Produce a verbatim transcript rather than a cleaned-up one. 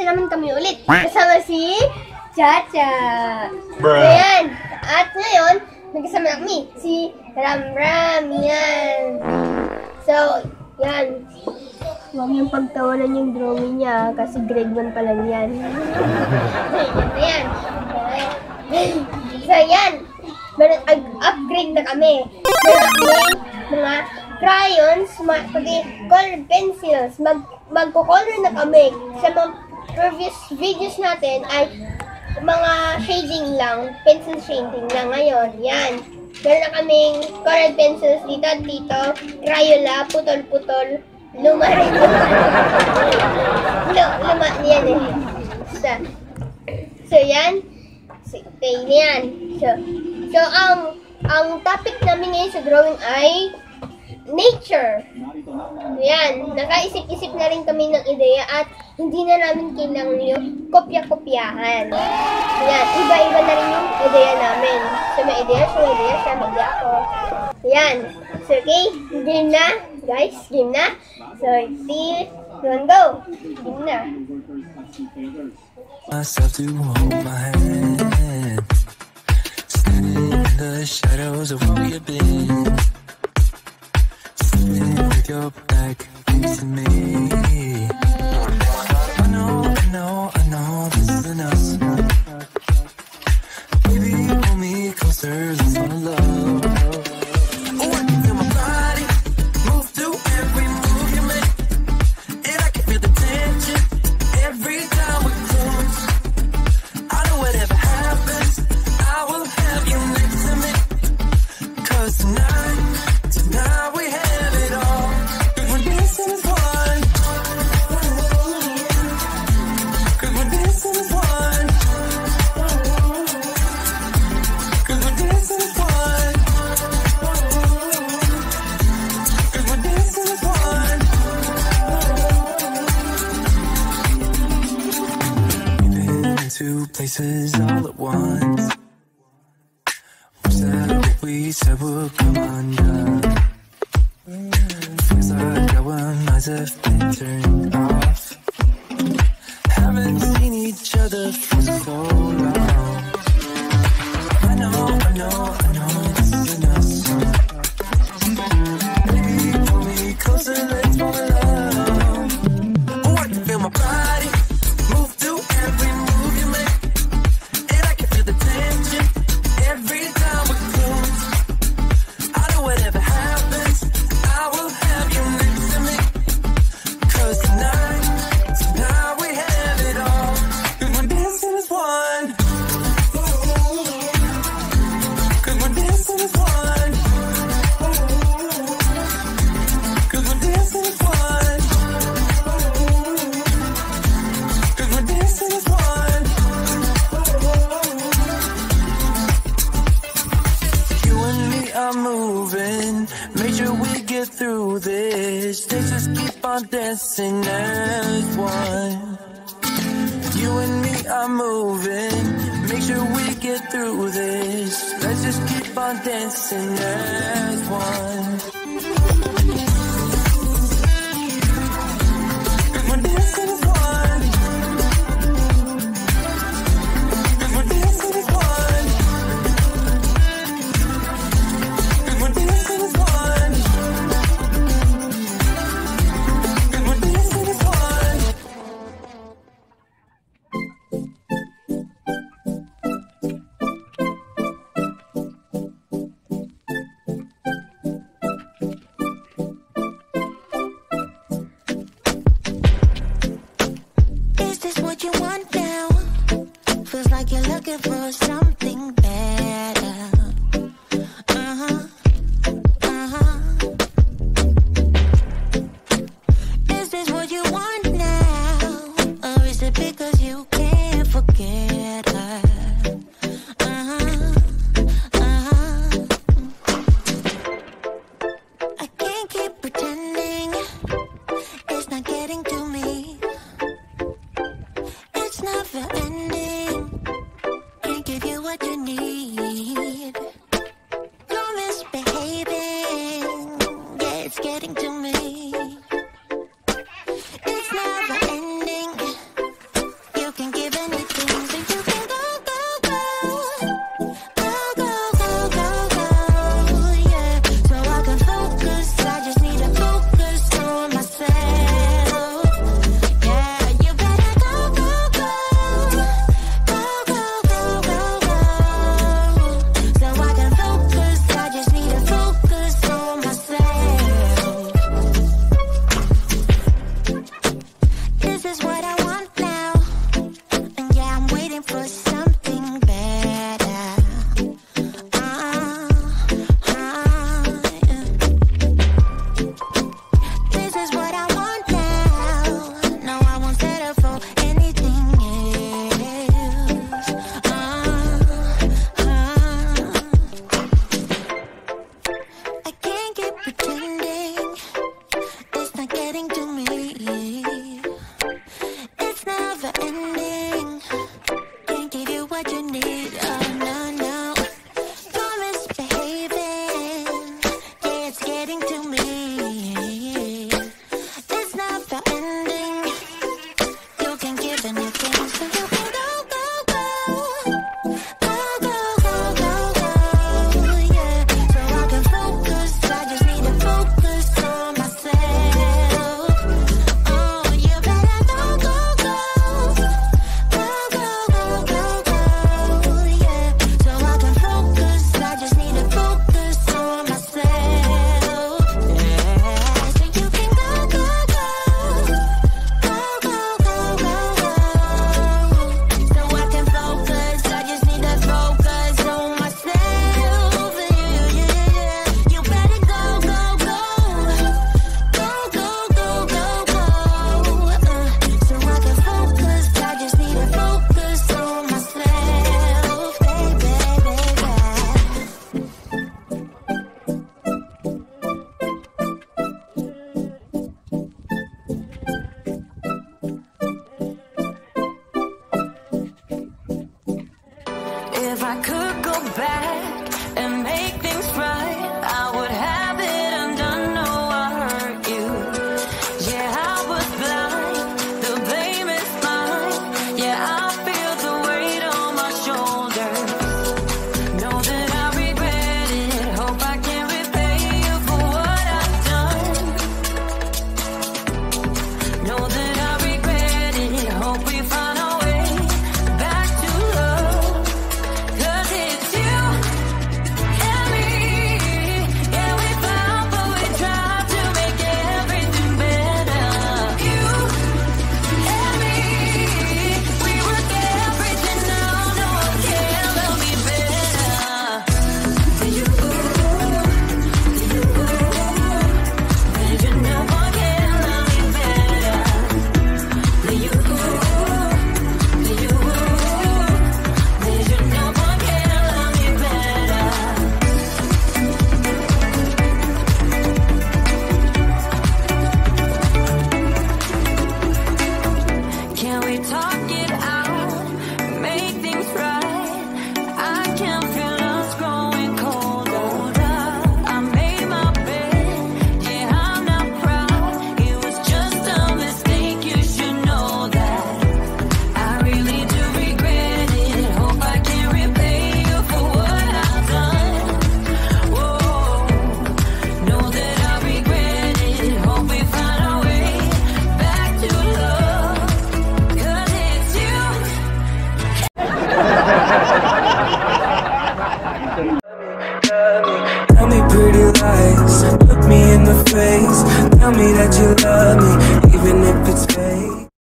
naman kami ulit. Kasama si Chacha. So yan. At ngayon, nagkasama na kami si Ram Ram. Yan. So, yan. Huwag yung pagtawanan yung drawing niya kasi grade one pa lang yan. Ayan. So, yan. Meron, upgrade na kami. Meron kami mga crayons, mga, pati colored pencils. Mag, magko-color na kami. Sa mga previous videos natin ay mga shading lang. Pencil shading lang ngayon. Yan. Meron na kaming colored pencils dito at dito. Crayola, putol-putol. Luma rin. Luma, yan eh. So, so yan. So, okay, yan. So, so ang, ang topic namin ngayon sa drawing ay nature. So, yan. Nakaisip-isip na rin kami ng ideya at hindi na namin kailangan yung kopya-kopyahan. So, yan. Iba-iba na rin yung ideya namin. So, may ideya siya, may ideya siya, may ideya ako. So, yan. So, okay. Game na. Guys, game na. So, see, don't go. Game na. Myself to hold my hand, standing in the shadows of where you've been, sitting with your back facing me. I know, I know, I know this isn't us. Baby, pull me closer, let's fall in love. Oh, I can feel my body move to every move you make, and I can feel the tension every time we close. I know whatever happens, I will have you next to me. Cause tonight, tonight we have it all. Cause we're dancing as one. Cause we're dancing as one. Cause we're dancing as one. Cause we're dancing as one. We've been to places all at once. Wish that what we said would come undone. Feels like our minds have been turned off. Haven't seen each other for so long. I know, I know, I know this isn't us. Baby, pull me closer, let's fall in love. Oh, I can feel my body move to every move you make, and I can feel the tension every time we close. I know whatever happens, I will have you next to me. Cause tonight, tonight we have it all. Cause we're dancing as one. Cause we're dancing as one. Cause we're dancing as one. Cause we're dancing as one. You and me are moving, make sure we get through this. Let's just keep on dancing as one. You and me are moving, make sure we get through this. Let's just keep on dancing as one. Cause we're dancing as one. Cause we're dancing as one. Cause we're dancing as one. Cause we're dancing as one. Is this what you want now? Feels like you're looking for something better. Uh-huh, uh-huh. Is this what you want now? Or is it because you can't forget her? Uh-huh, uh-huh. I can't keep pretending it's not getting to me. It's never ending. Can't give you what you need. If I could go back and make things right, I would have it undone. No, I hurt you. Yeah, I was blind. The blame is mine. Yeah, I feel the weight on my shoulders. Know that I regret it. Hope I can repay you for what I've done. Know that I regret it. Hope we find our way back to love. Tell me pretty lies, look me in the face. Tell me that you love me, even if it's